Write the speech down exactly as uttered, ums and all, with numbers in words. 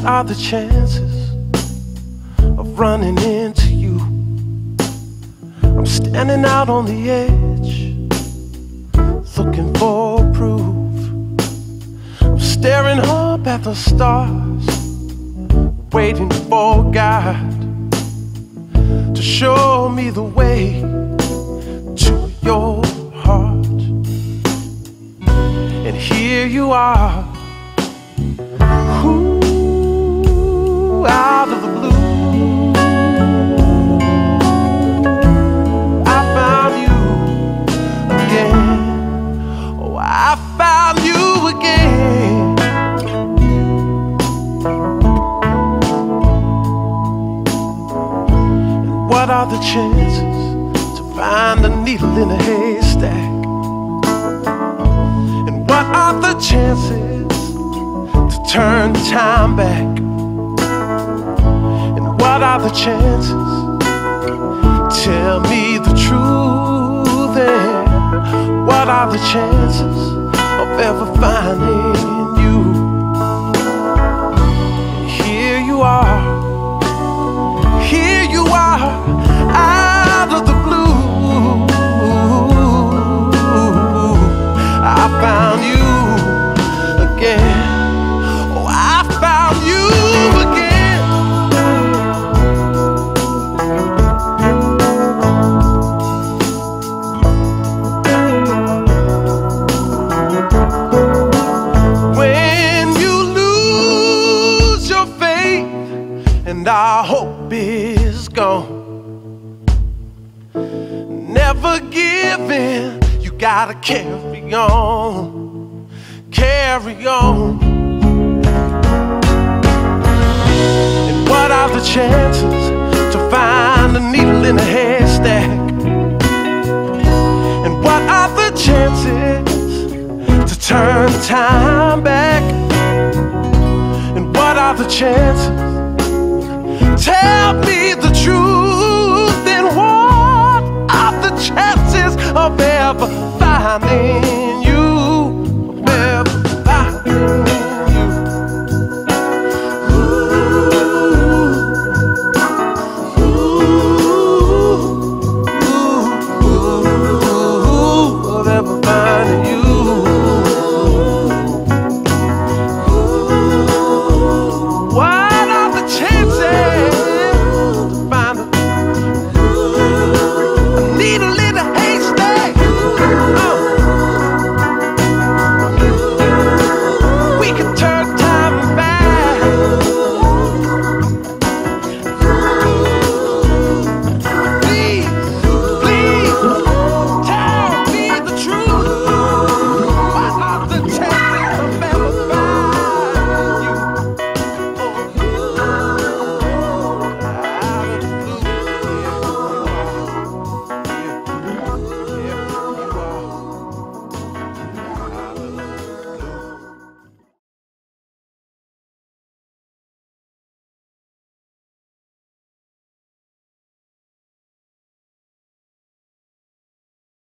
What are the chances of running into you? I'm standing out on the edge, looking for proof. I'm staring up at the stars, waiting for God to show me the way to your heart. And here you are, ooh, out of the blue. I found you again. Oh, I found you again. And what are the chances to find a needle in a haystack? What are the chances to turn time back? And what are the chances? Tell me the truth. And what are the chances of ever finding you? And here you are, here you are, out of the blue. I found you again. Oh, I found you again. When you lose your faith and our hope is gone, never give in. You gotta carry on, carry on. And what are the chances to find a needle in a haystack? And what are the chances to turn time back? And what are the chances? Tell me the truth.